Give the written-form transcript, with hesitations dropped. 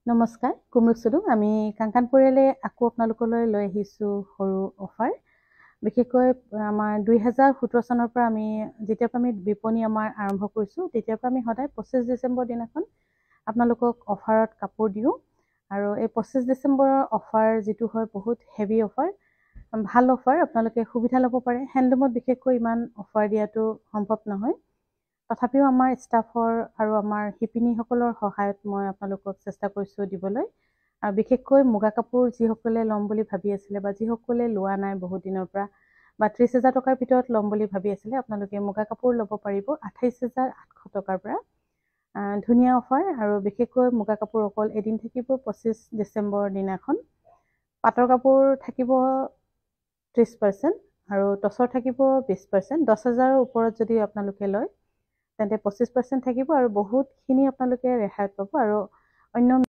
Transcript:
নমস্কাৰ কুমৰুক সুদুং আমি কাংকান পৰিয়ালে আকৌ আপোনালোকলৈ লৈ আহিছো সৰু অফাৰ বিশেষকৈ আমাৰ 2017 চনৰ পৰা আমি যেতিয়া আমি বিপণী আমাৰ আৰম্ভ কৰিছো তেতিয়া পৰা আমি সদায় 25 ডিসেম্বৰ দিনাখন আপোনালোকক অফাৰত কাপোৰ দিও আৰু এই 25 ডিসেম্বৰৰ অফাৰ যেটো হয় বহুত হেভি অফাৰ ভাল অফাৰ আপোনালোকে সুবিধা ল'ব পাৰে হ্যান্ডলুমত বিশেষকৈ ইমান অফাৰ দিয়াটো সম্ভৱ নহয় তথাপিও আমাৰ ষ্টাফৰ আৰু আমাৰ শিপিনীসকলৰ সহায়ত মই আপোনালোকক চেষ্টা কৰিছো দিবলৈ আৰু বিশেষকৈ মুগা কাপোৰ যিসকলে লম বুলি ভাবি আছিল বা যিসকলে লোৱা নাই বহুত দিনৰ পৰা বা 30,000 টকাৰ ভিতৰত লম বুলি ভাবি আছিল আপোনালোকে মুগা কাপোৰ ল'ব পাৰিব 28,800 টকাৰ পৰা ধুনিয়া অফাৰ আৰু বিশেষকৈ মুগা কাপোৰ অকল এদিন থাকিব 25 ডিসেম্বৰ দিনাখন পাটৰ কাপোৰ থাকিব 30% আৰু টছৰ থাকিব 20% 10,000ৰ ওপৰত যদি আপোনালোকে লয় তেন্তে 25% থাকিব আৰু বহুতখিনি আপোনালোকে ৰেহাই পাব আৰু অন্য